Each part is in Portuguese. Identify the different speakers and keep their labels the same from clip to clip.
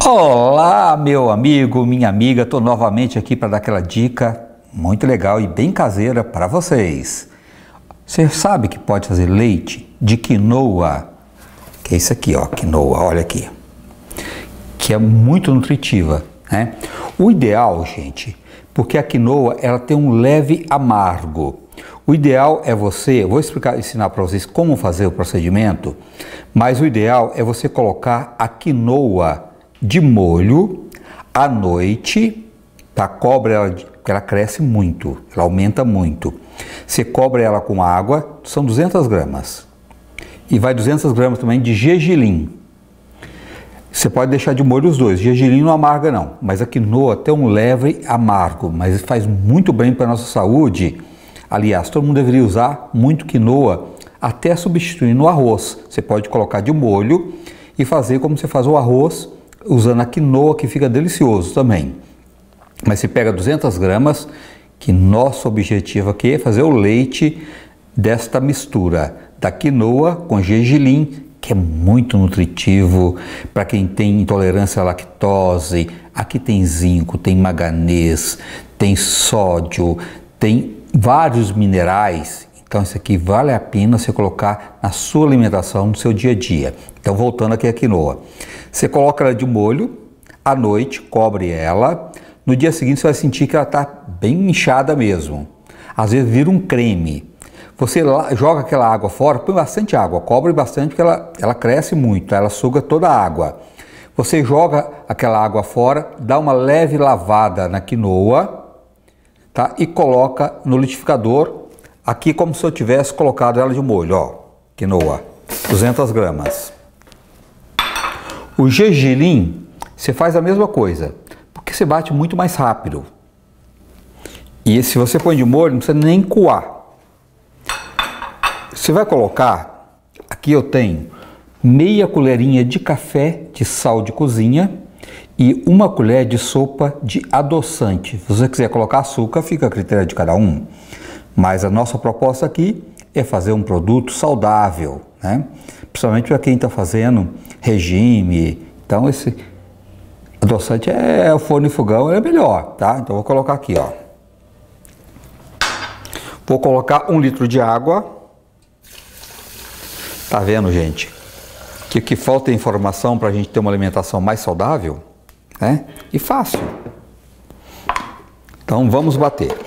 Speaker 1: Olá, meu amigo, minha amiga, estou novamente aqui para dar aquela dica muito legal e bem caseira para vocês. Você sabe que pode fazer leite de quinoa, que é isso aqui, ó, quinoa, olha aqui, que é muito nutritiva, né? O ideal, gente, porque a quinoa ela tem um leve amargo. O ideal é você, eu vou ensinar para vocês como fazer o procedimento, mas o ideal é você colocar a quinoa de molho à noite, tá? Cobre ela, porque ela cresce muito, ela aumenta muito. Você cobre ela com água, são 200 gramas. E vai 200 gramas também de gergelim. Você pode deixar de molho os dois, gergelim não amarga não, mas a quinoa tem um leve amargo, mas faz muito bem para a nossa saúde. Aliás, todo mundo deveria usar muito quinoa, até substituindo o arroz. Você pode colocar de molho e fazer como você faz o arroz, usando a quinoa, que fica delicioso também. Mas você pega 200 gramas, que nosso objetivo aqui é fazer o leite desta mistura da quinoa com gergelim, que é muito nutritivo para quem tem intolerância à lactose. Aqui tem zinco, tem manganês, tem sódio, tem vários minerais. Então isso aqui vale a pena você colocar na sua alimentação, no seu dia a dia. Então voltando aqui a quinoa, você coloca ela de molho, à noite cobre ela, no dia seguinte você vai sentir que ela está bem inchada mesmo, às vezes vira um creme. Você joga aquela água fora, põe bastante água, cobre bastante porque ela cresce muito, ela suga toda a água. Você joga aquela água fora, dá uma leve lavada na quinoa, tá? E coloca no liquidificador, aqui como se eu tivesse colocado ela de molho, ó, quinoa, 200 gramas. O gergelim, você faz a mesma coisa, porque você bate muito mais rápido. E se você põe de molho, não precisa nem coar. Você vai colocar, aqui eu tenho meia colherinha de café de sal de cozinha e uma colher de sopa de adoçante. Se você quiser colocar açúcar, fica a critério de cada um. Mas a nossa proposta aqui é fazer um produto saudável, né? Principalmente para quem está fazendo regime. Então esse adoçante é o forno e fogão, é melhor, tá? Então vou colocar aqui, ó. Vou colocar 1 litro de água. Tá vendo, gente? Que falta informação para a gente ter uma alimentação mais saudável, né? E fácil. Então vamos bater.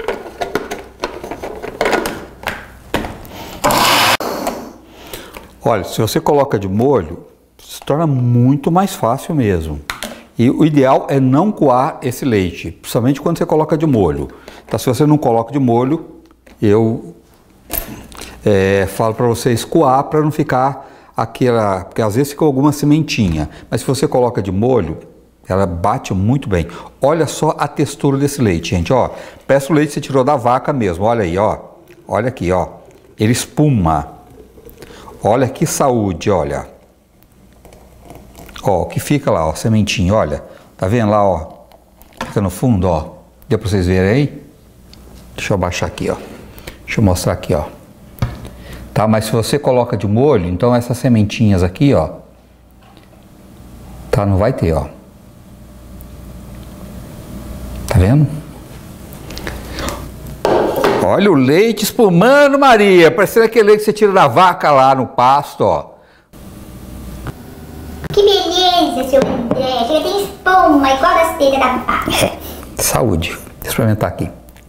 Speaker 1: Olha, se você coloca de molho, se torna muito mais fácil mesmo. E o ideal é não coar esse leite, principalmente quando você coloca de molho. Então, se você não coloca de molho, eu falo para vocês coar para não ficar aquela... Porque às vezes fica alguma sementinha, mas se você coloca de molho, ela bate muito bem. Olha só a textura desse leite, gente, ó. Parece o leite que você tirou da vaca mesmo, olha aí, ó. Olha aqui, ó. Ele espuma. Olha que saúde, olha. Ó, o que fica lá, ó, sementinha, olha. Tá vendo lá, ó? Fica no fundo, ó. Deu pra vocês verem aí? Deixa eu abaixar aqui, ó. Deixa eu mostrar aqui, ó. Tá, mas se você coloca de molho, então essas sementinhas aqui, ó. Tá, não vai ter, ó. Tá vendo? Olha o leite espumando, Maria, parecendo aquele leite que você tira da vaca lá no pasto, ó.
Speaker 2: Que beleza, seu André, chega tem espuma igual das telhas da vaca.
Speaker 1: É, saúde. Vou experimentar aqui.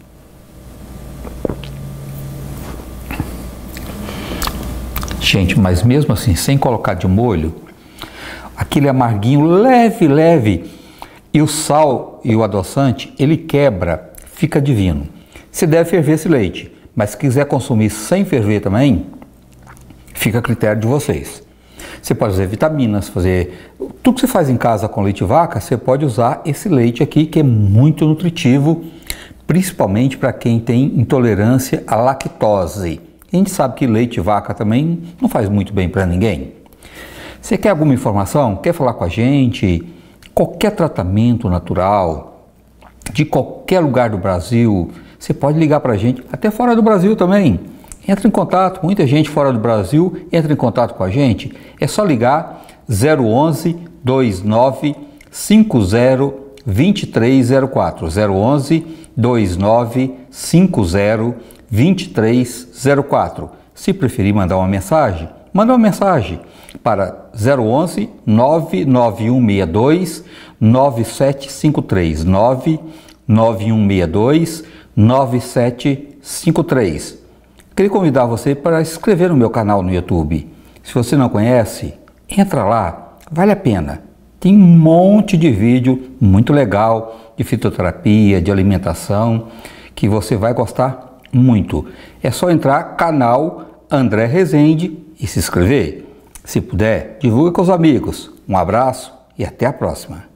Speaker 1: Gente, mas mesmo assim, sem colocar de molho, aquele amarguinho leve, leve, e o sal e o adoçante, ele quebra, fica divino. Você deve ferver esse leite, mas se quiser consumir sem ferver também, fica a critério de vocês. Você pode fazer vitaminas, fazer... Tudo que você faz em casa com leite de vaca, você pode usar esse leite aqui, que é muito nutritivo, principalmente para quem tem intolerância à lactose. A gente sabe que leite de vaca também não faz muito bem para ninguém. Você quer alguma informação? Quer falar com a gente? Qualquer tratamento natural, de qualquer lugar do Brasil, você pode ligar para a gente, até fora do Brasil também. Entra em contato, muita gente fora do Brasil entra em contato com a gente. É só ligar 011 29 2304. 011 2950 2304. Se preferir mandar uma mensagem, manda uma mensagem para 011 99162 9753. 99162 9753. Queria convidar você para se inscrever no meu canal no YouTube. Se você não conhece, entra lá, vale a pena. Tem um monte de vídeo muito legal de fitoterapia, de alimentação, que você vai gostar muito. É só entrar canal André Rezende e se inscrever. Se puder, divulgue com os amigos. Um abraço e até a próxima.